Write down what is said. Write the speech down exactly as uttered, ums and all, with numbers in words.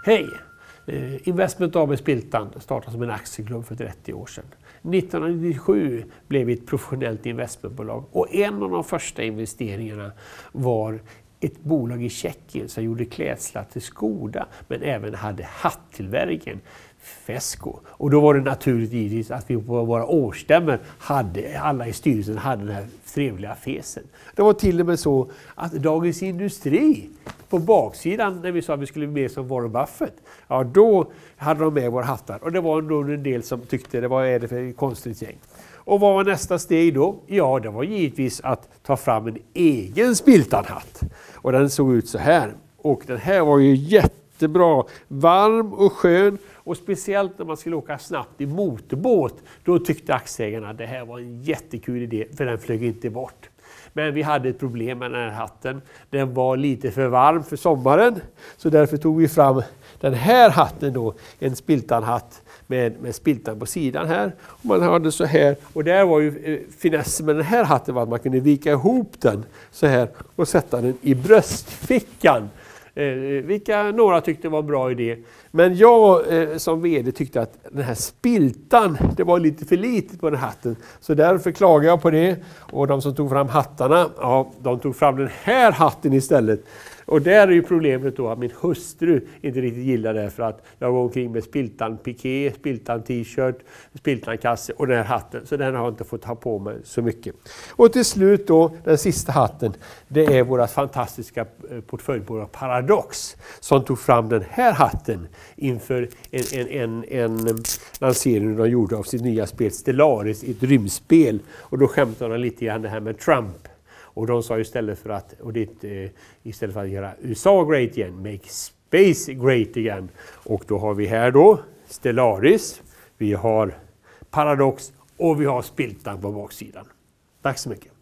Hej! Investment A B Spiltan startade som en aktieklubb för trettio år sedan. nittonhundranittiosju blev vi ett professionellt investmentbolag och en av de första investeringarna var ett bolag i Tjeckien som gjorde klädslar till Skoda men även hade hattillverkningen Fesko. Och då var det naturligtvis att vi på våra årsstämmor hade, alla i styrelsen hade den här trevliga fesen. Det var till och med så att Dagens Industri på baksidan när vi sa att vi skulle bli med som Warren Buffett, ja då hade de med våra hattar. Och det var nog en del som tyckte det var är det för konstigt gäng. Och vad var nästa steg då? Ja, det var givetvis att ta fram en egen Spiltan-hatt. Och den såg ut så här. Och den här var ju jättebra, varm och skön. Och speciellt när man skulle åka snabbt i motorbåt, då tyckte aktieägarna att det här var en jättekul idé, för den flög inte bort. Men vi hade ett problem med den här hatten. Den var lite för varm för sommaren, så därför tog vi fram den här hatten då, en Spiltan-hatt med, med Spiltan på sidan här. Och man hade så här, och där var ju eh, finessen med den här hatten var att man kunde vika ihop den så här och sätta den i bröstfickan. Eh, vilka några tyckte var en bra idé. Men jag eh, som vd tyckte att den här Spiltan, det var lite för litet på den hatten. Så därför klagade jag på det. Och de som tog fram hattarna, ja, de tog fram den här hatten istället. Och där är ju problemet då att min hustru inte riktigt gillar det, för att jag går omkring med Spiltan piké, Spiltan t-shirt, Spiltan kasse och den här hatten. Så den har jag inte fått ha på mig så mycket. Och till slut då, den sista hatten, det är våra fantastiska portföljbolag Paradox som tog fram den här hatten inför en, en, en, en lansering de gjorde av sitt nya spel Stellaris, ett rymdspel. Och då skämtade de lite grann det här med Trump. Och de sa istället för att, och det, eh, istället för att göra U S A great again, make space great again. Och då har vi här då Stellaris, vi har Paradox och vi har Spiltan på baksidan. Tack så mycket.